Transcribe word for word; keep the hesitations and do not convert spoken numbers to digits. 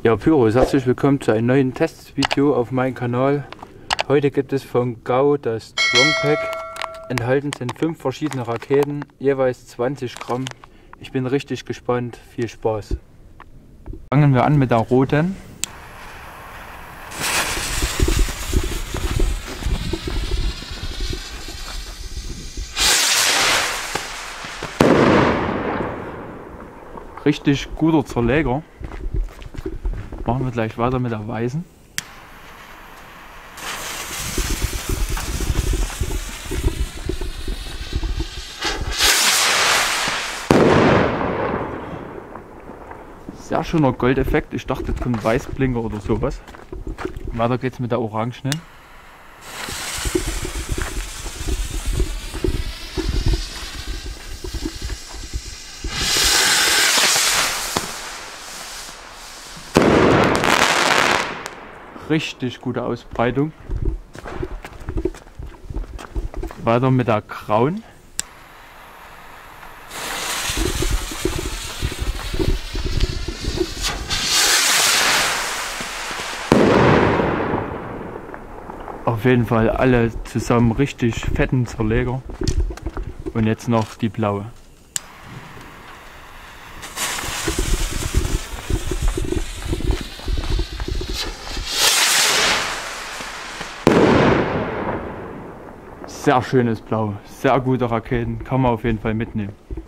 Ja, Pyros, herzlich willkommen zu einem neuen Testvideo auf meinem Kanal. Heute gibt es von Gau das Strong Pack. Enthalten sind fünf verschiedene Raketen, jeweils zwanzig Gramm. Ich bin richtig gespannt, viel Spaß. Fangen wir an mit der roten. Richtig guter Zerleger. Machen wir gleich weiter mit der weißen. Sehr schöner Goldeffekt. Ich dachte, jetzt kommt ein Weißblinker oder sowas. Weiter geht's mit der orangenen. Richtig gute Ausbreitung. Weiter mit der grauen. Auf jeden Fall alle zusammen richtig fetten Zerleger. Und jetzt noch die blaue. Sehr schönes Blau, sehr gute Raketen, kann man auf jeden Fall mitnehmen.